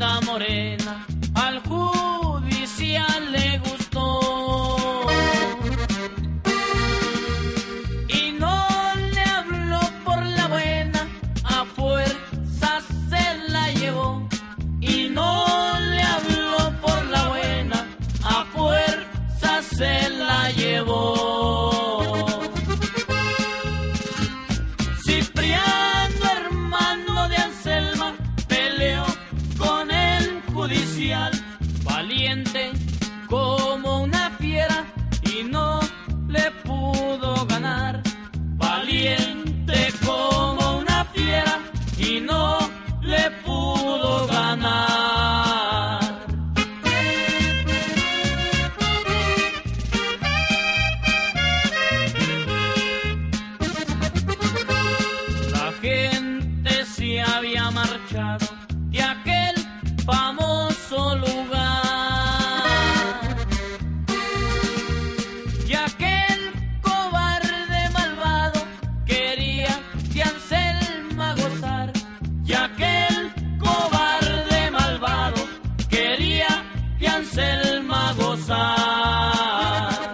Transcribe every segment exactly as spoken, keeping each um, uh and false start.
linda morena, al judicial le gustó. Y no le habló por la buena, a fuerzas se la llevó. Y no le habló por la buena, a fuerzas se la llevó. Cipriano, hermano de Anselma, peleó con el judicial, valiente como una fiera, y no le pudo ganar. Valiente como una fiera, y no le pudo ganar. La gente se había marchado de aquel famoso lugar, y aquel cobarde malvado quería de Anselma gozar, y aquel cobarde malvado quería de Anselma gozar.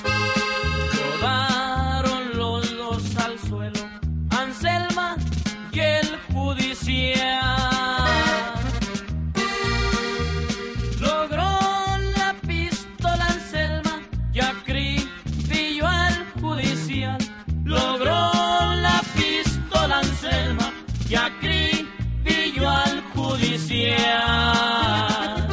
Rodaron los dos al suelo, Anselma y el judicial. Logró la pistola Anselma y acribilló al judicial. Logró la pistola Anselma y acribilló al judicial.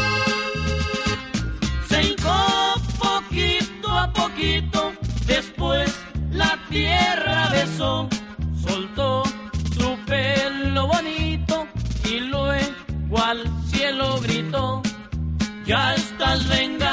Se hincó poquito a poquito, después la tierra besó, soltó su pelo bonito y luego al cielo gritó: ya estás vengado.